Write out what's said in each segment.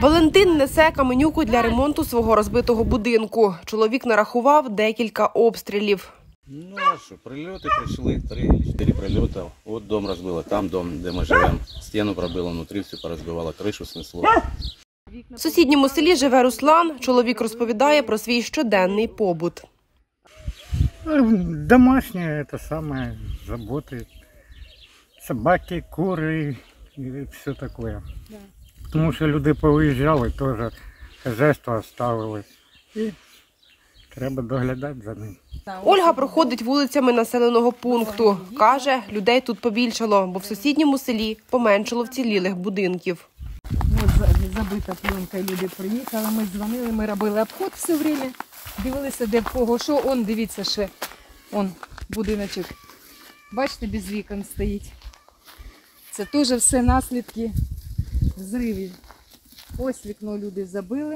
Валентин несе каменюку для ремонту свого розбитого будинку. Чоловік нарахував декілька обстрілів. Ну а що, прильоти прийшли, 3-4 прильоти. От дом розбило, там дом, де ми живемо. Стіну пробило, внутрі все порозбивало, кришу снесло. В сусідньому селі живе Руслан. Чоловік розповідає про свій щоденний побут. Домашние, это самое, заботы. Собаки, кури и все такое. Да. Потому що люди повиїжджали, теж хазяйство оставилось. І треба доглядати за ним. Ольга проходить вулицями населеного пункту. Каже, людей тут побільшало, бо в сусідньому селі поменшало вцілілих будинків. Ось забита пленка, люди приїхали, ми дзвонили, ми робили обход все время, дивилися, де в кого що. Он, дивіться, ще, он, будиночок. Бачите, без вікон стоїть. Це теж все наслідки взривів. Ось вікно люди забили.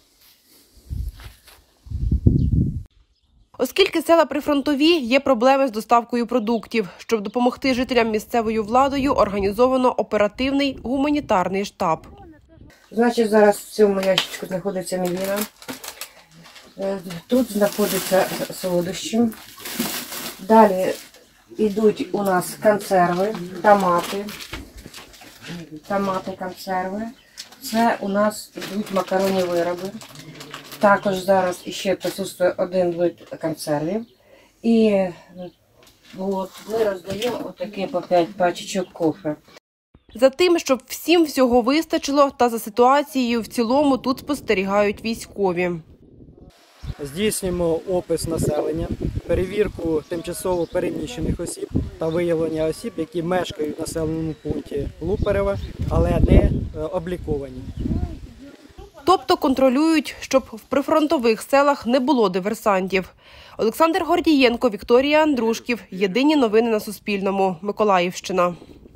Оскільки села прифронтові, є проблеми з доставкою продуктів. Щоб допомогти жителям місцевою владою, організовано оперативний гуманітарний штаб. Значить, зараз в цьому ящичку знаходиться мівіна. Тут знаходяться солодощі. Далі йдуть у нас консерви, томати, консерви. Це у нас йдуть макаронні вироби. Також зараз ще присутствує один вид консервів. І от, ми роздаємо отакі по 5 пачечок кофе. За тим, щоб всім всього вистачило, та за ситуацією в цілому тут спостерігають військові. Здійснюємо опис населення, перевірку тимчасово переміщених осіб та виявлення осіб, які мешкають в населеному пункті Лупереве, але не обліковані. Тобто контролюють, щоб в прифронтових селах не було диверсантів. Олександр Гордієнко, Вікторія Андрушків. Єдині новини на Суспільному. Миколаївщина.